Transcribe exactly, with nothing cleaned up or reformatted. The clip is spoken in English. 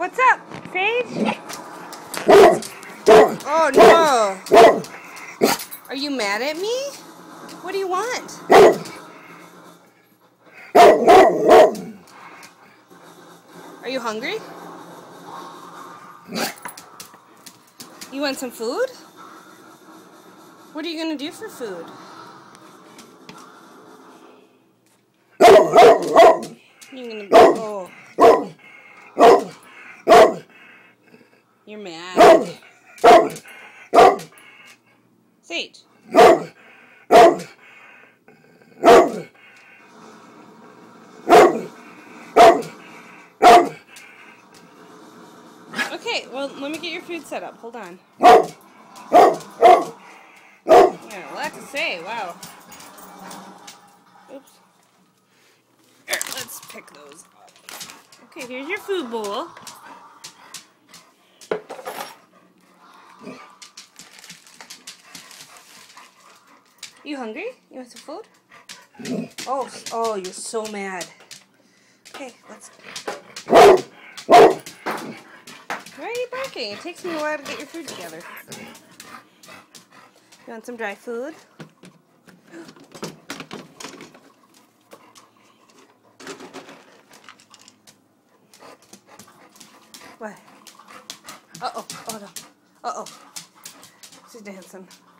What's up, Sage? Oh no! Are you mad at me? What do you want? Are you hungry? You want some food? What are you gonna do for food? You're gonna be, oh. You're mad. Sage. Okay, well, let me get your food set up. Hold on. Yeah, a lot to say. Wow. Oops. Here, let's pick those up. Okay, here's your food bowl. You hungry? You want some food? Oh, oh, you're so mad. Okay, let's... Why are you barking? It takes me a while to get your food together. You want some dry food? What? Uh-oh. Oh, no. Uh-oh. She's dancing.